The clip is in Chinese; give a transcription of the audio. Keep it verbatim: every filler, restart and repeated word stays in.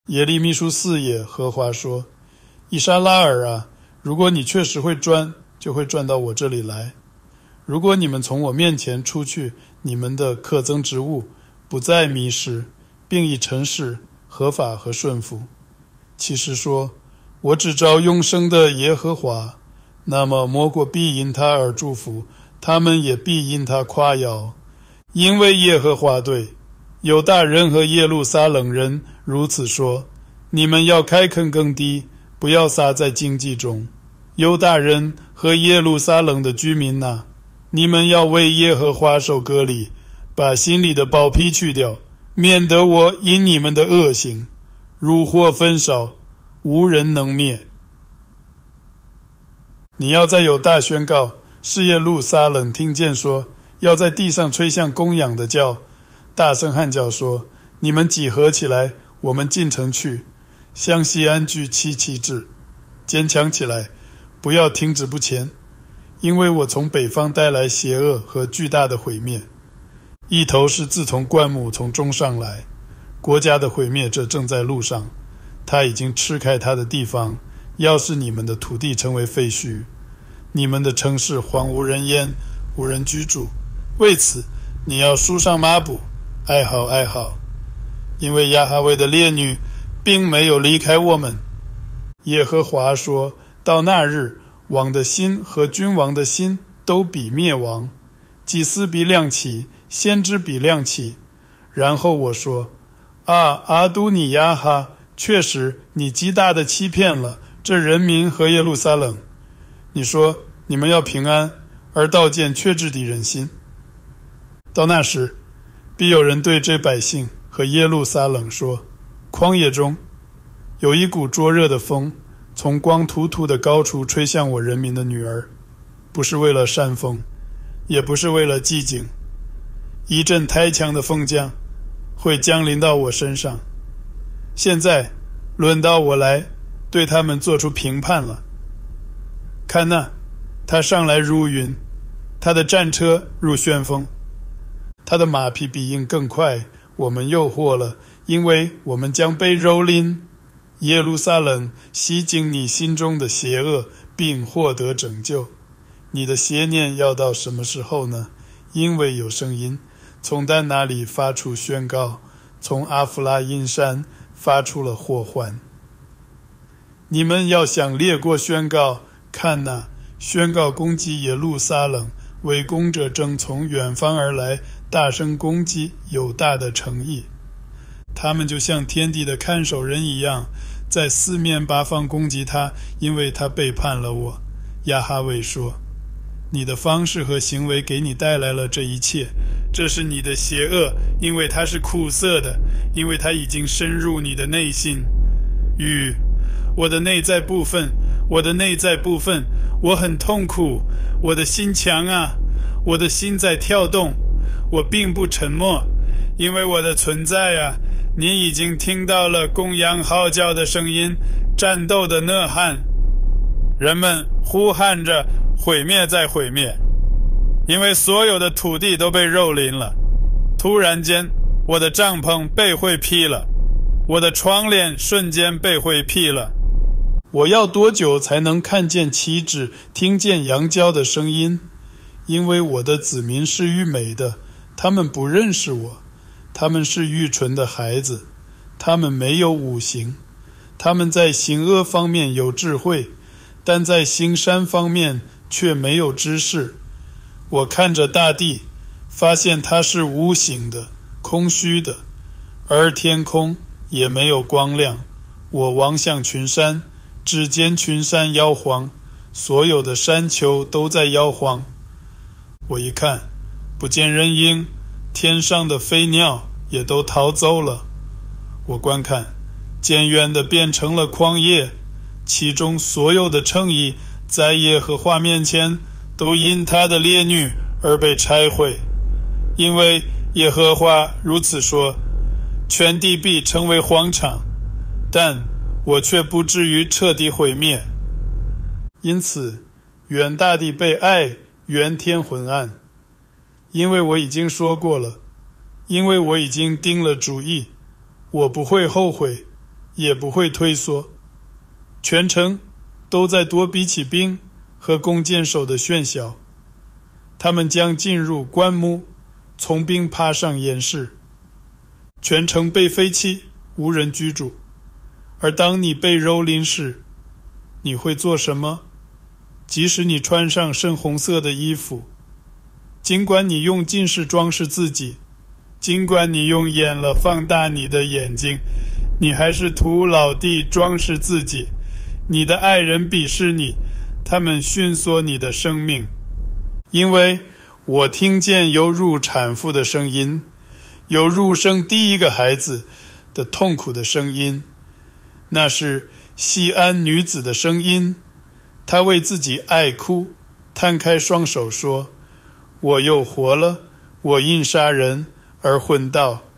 耶利米书四耶和华说，以沙拉尔啊，如果你确实会钻，就会钻到我这里来。如果你们从我面前出去，你们的可憎之物不再迷失，并以诚实、合法和顺服。其实说，我只招永生的耶和华，那么魔国必因他而祝福，他们也必因他夸耀。因为耶和华对犹大人和耶路撒冷人如此说，你们要开垦耕地，不要撒在荆棘中。犹大人和耶路撒冷的居民哪，你们要为耶和华守割礼，把心里的包皮去掉，免得我因你们的恶行如火焚烧，无人能灭。你要在犹大宣告，是耶路撒冷听见说，要在地上吹响供养的叫，大声喊叫说，你们集合起来，我们进城去，向西安举起旗帜，坚强起来，不要停止不前，因为我从北方带来邪恶和巨大的毁灭。一头是自从灌木从中上来，国家的毁灭这正在路上，他已经吃开他的地方，要使你们的土地成为废墟，你们的城市荒无人烟，无人居住。为此你要梳上麻布，哀嚎哀嚎，因为亚哈卫的烈女并没有离开我们。耶和华说，到那日，王的心和君王的心都必灭亡，祭司必亮起，先知必亮起。然后我说，啊，阿都尼亚哈，确实你极大的欺骗了这人民和耶路撒冷。你说你们要平安，而倒见确知的人心。到那时，必有人对这百姓和耶路撒冷说，旷野中有一股灼热的风，从光秃秃的高处吹向我人民的女儿，不是为了扇风，也不是为了寂静。一阵太强的风将会降临到我身上。现在轮到我来对他们做出评判了。看哪，他上来如云，他的战车如旋风，他的马匹比鹰更快。我们诱惑了，因为我们将被蹂躏。耶路撒冷，洗净你心中的邪恶，并获得拯救。你的邪念要到什么时候呢？因为有声音从但那里发出宣告，从阿弗拉因山发出了祸患。你们要向列国宣告，看哪，宣告攻击耶路撒冷，围攻者正从远方而来，大声攻击犹大的城邑。他们就像天地的看守人一样，在四面八方攻击他，因为他背叛了我。亚哈卫说，你的方式和行为给你带来了这一切，这是你的邪恶，因为它是苦涩的，因为它已经深入你的内心。与我的内在部分，我的内在部分，我很痛苦，我的心墙啊，我的心在跳动，我并不沉默，因为我的存在啊，你已经听到了公羊嚎叫的声音，战斗的呐喊，人们呼喊着毁灭在毁灭，因为所有的土地都被蹂躏了。突然间，我的帐篷被灰劈了，我的窗帘瞬间被灰劈了。我要多久才能看见旗帜，听见羊叫的声音？因为我的子民是愚昧的，他们不认识我，他们是愚蠢的孩子，他们没有五行，他们在行恶方面有智慧，但在行善方面却没有知识。我看着大地，发现它是无形的，空虚的，而天空也没有光亮。我望向群山，只见群山摇晃，所有的山丘都在摇晃。我一看，不见人影，天上的飞鸟也都逃走了。我观看，渐远的变成了旷野，其中所有的城邑在耶和华面前都因他的烈女而被拆毁。因为耶和华如此说，全地必成为荒场，但我却不至于彻底毁灭。因此远大地被爱，远天昏暗。因为我已经说过了，因为我已经定了主意，我不会后悔。 也不会退缩。全城都在躲避起兵和弓箭手的喧嚣。他们将进入棺木，从兵爬上岩室。全城被废弃，无人居住。而当你被蹂躏时，你会做什么？即使你穿上深红色的衣服，尽管你用近视装饰自己，尽管你用眼了放大你的眼睛，你还是徒劳地装饰自己。你的爱人鄙视你，他们迅缩你的生命。因为我听见有入产妇的声音，有入生第一个孩子的痛苦的声音，那是西安女子的声音。她为自己爱哭，摊开双手说：我又活了，我因杀人而昏倒。